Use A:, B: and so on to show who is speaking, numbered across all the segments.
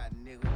A: about, nigga?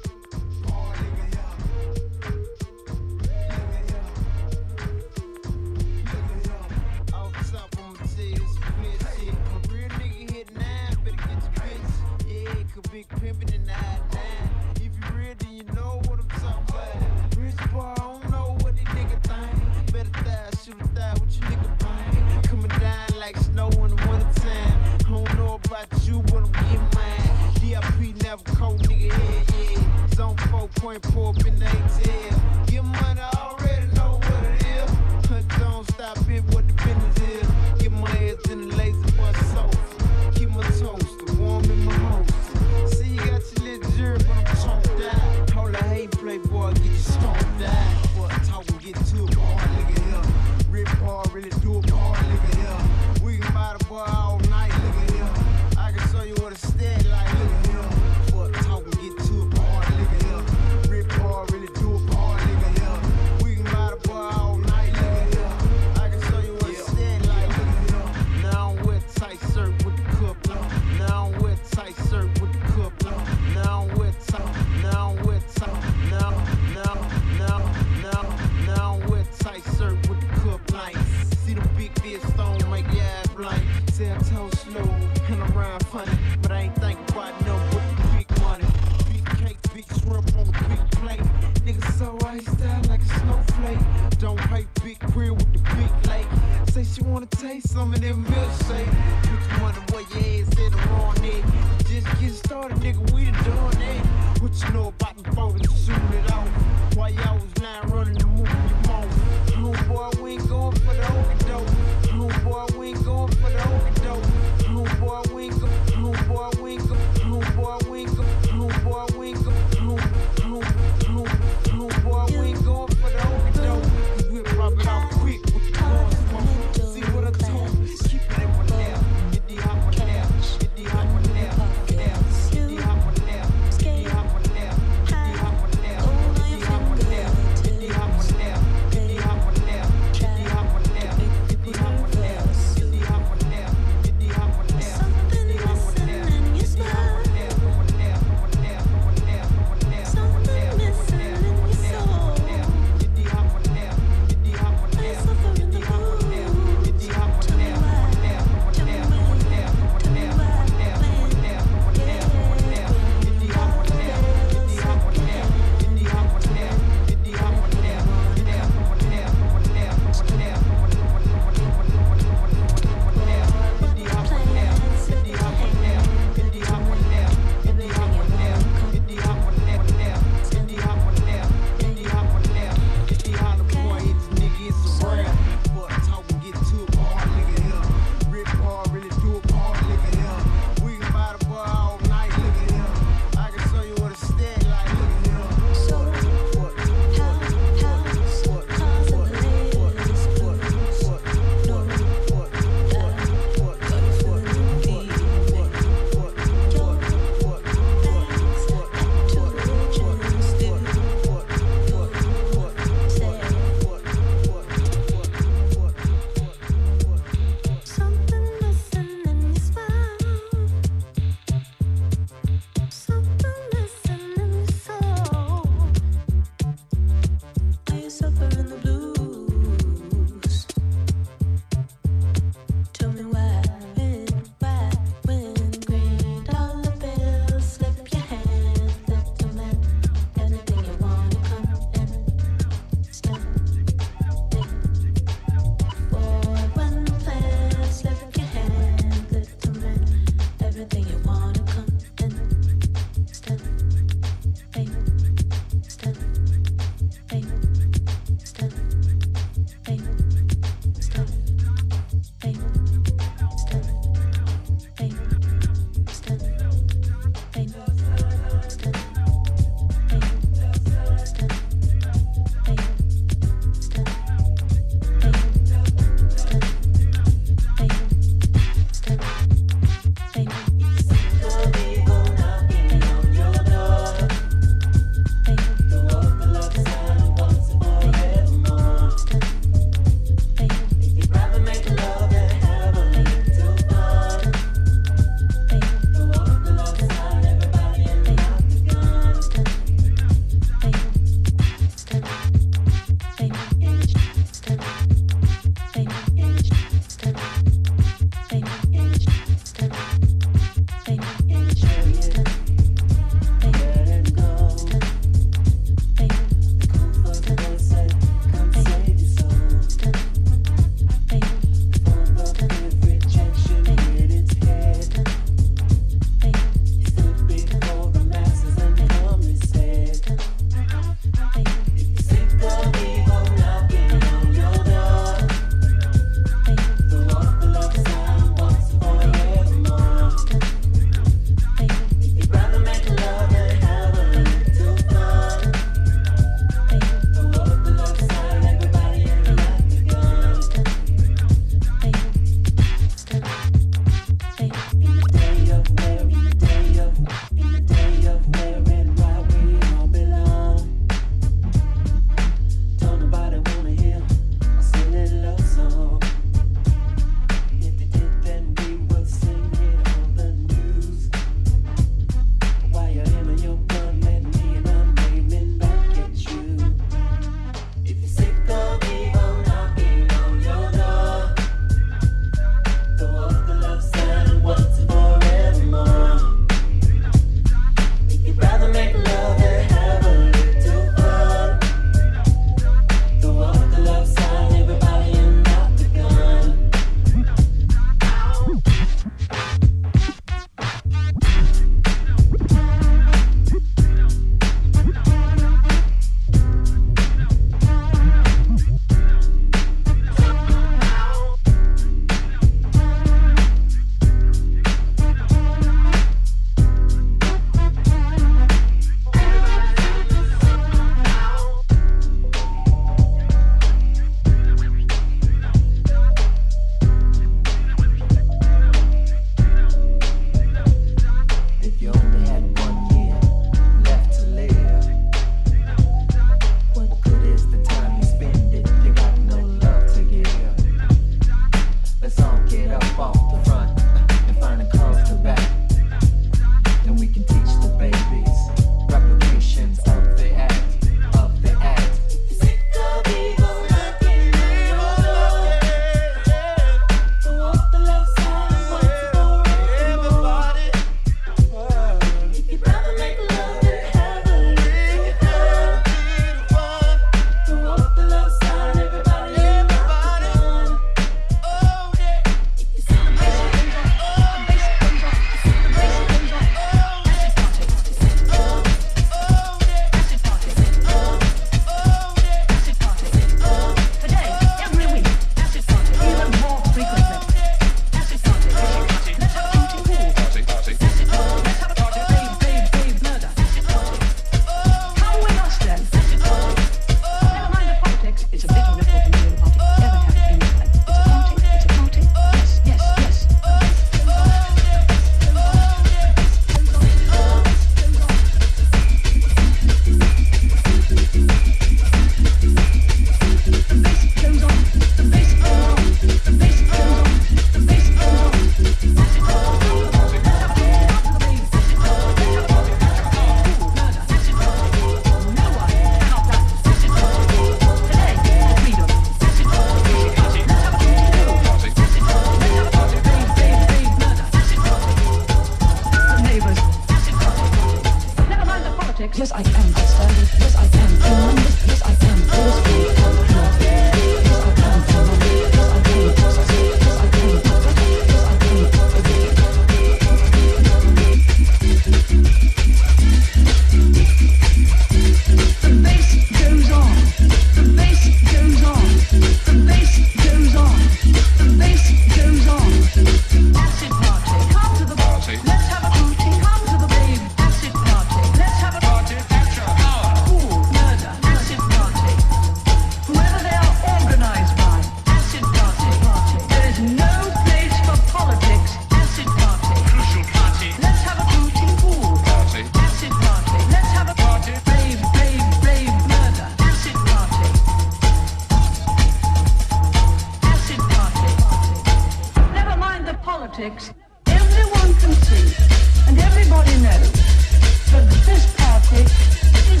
A: politics, everyone can see and everybody knows that this party is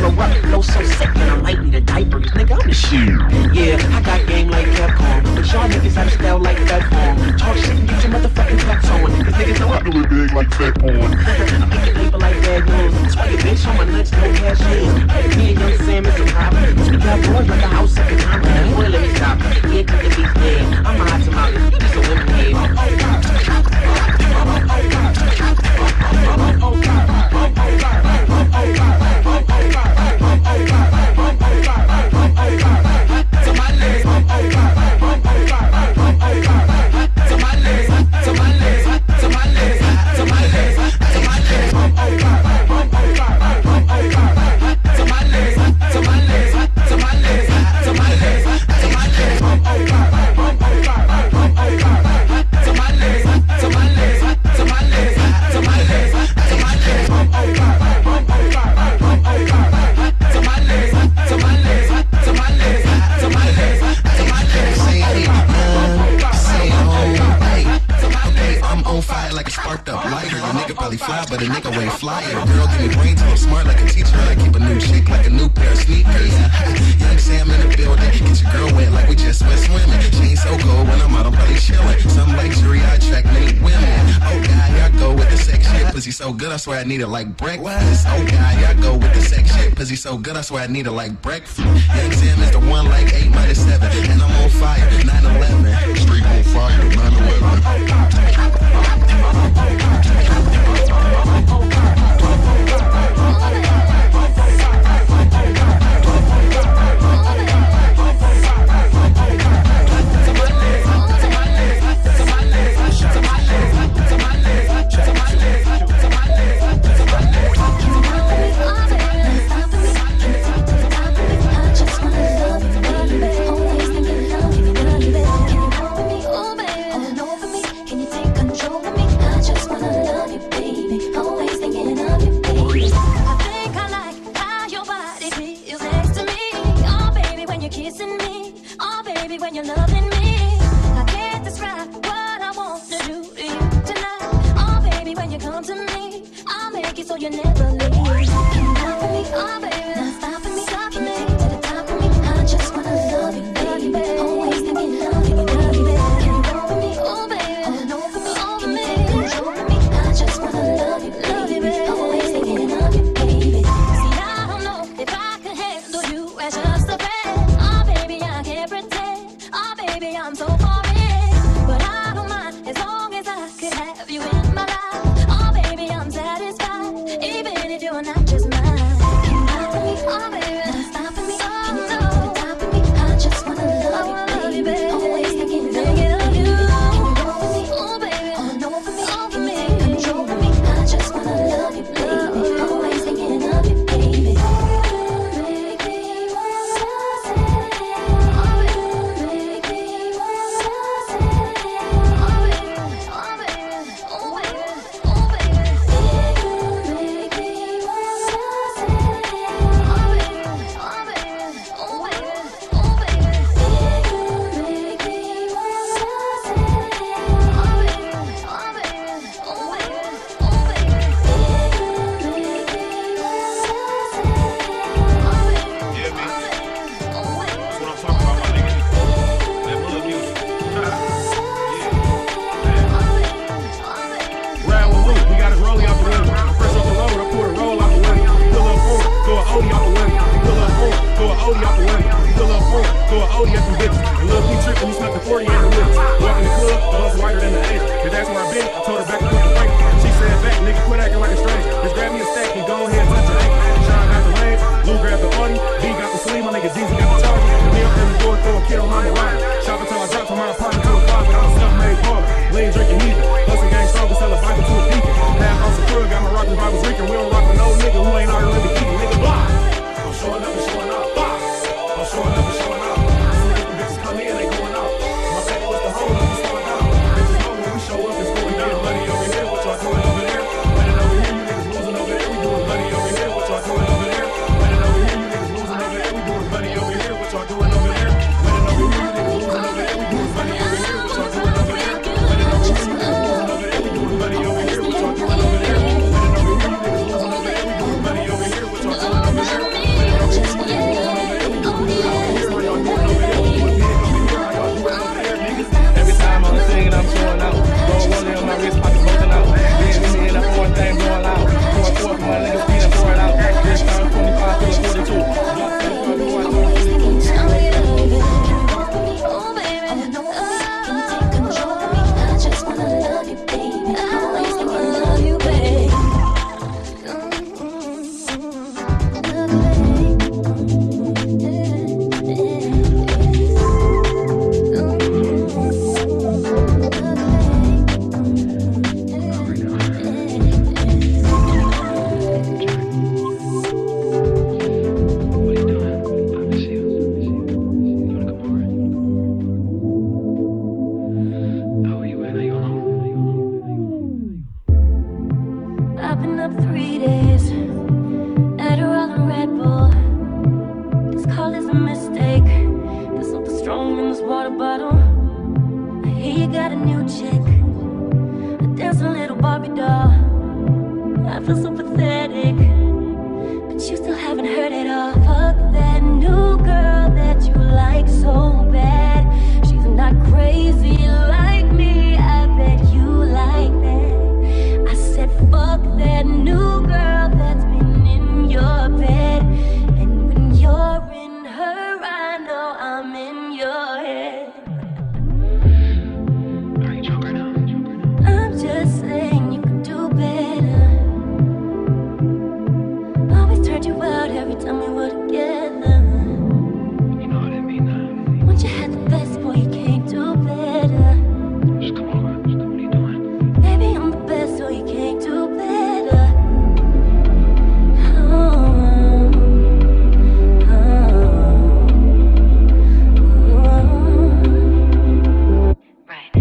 B: blow up, flow so sick, and I might need a diaper. Nigga, I'm the shit. Yeah, I got game like Capcom, but y'all niggas have style like that form. Talk shit and get your motherfucking claps on. Cause niggas know I do it big like fat porn. I make it label like bad news. That's why your bitch on my nuts, no cashiers. Me and Young Sam is a cop. We got boys like a house at the time. Boy, let me stop. Yeah, cause the beef dead. I'm a hot tamale. You just a women head.
C: But a nigga way flyer. Girl, give me brain till I'm smart like a teacher. I keep a new chick like a new pair of sneakers. Young Sam in the building. Get your girl wet like we just went swimming. She ain't so cold when I'm out, I'm probably chilling. Some luxury, I attract many women. Oh God, here I go with the sex shit. Pussy so good, I swear I need it like breakfast. Oh God, here I go with the sex shit. Pussy so good, I swear I need it like breakfast. Young Sam is the one like 8 minus 7. And I'm on fire, 9/11. Straight on fire, 9/11.
D: Show up, it's going down. 3 days, Adderall and Red Bull. This call is a mistake. There's something strong in this water bottle. I hear you got a new chick, a dancing little Barbie doll. I feel so pathetic, but you still haven't heard it all. Fuck that new girl that you like so bad. She's not crazy like me, I bet you like that. I said fuck that new girl that's been in your bed. And when you're in her, I know I'm in your head.
B: Are you drunk right now?
D: I'm just saying you could do better. Always turned you out every time we were together.
B: You know I didn't mean that.
D: Once you had the best, boy, you can't do better.
B: Just come over. What are you doing?
D: Baby, I'm the best, so you can't do better.
B: Right.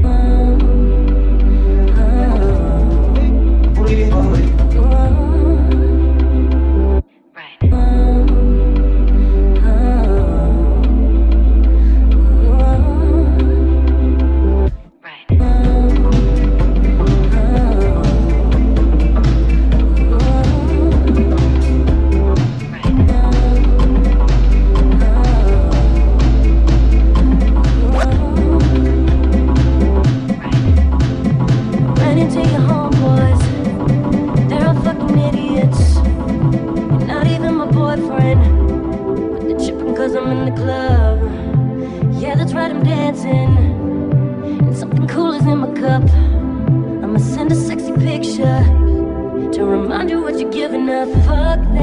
D: Run into your homeboys, they're all fucking idiots. You're not even my boyfriend, but they're tripping cause I'm in the club. Yeah, that's right, I'm dancing, and something cool is in my cup. I'ma send a sexy picture to remind you what you're giving up. Fuck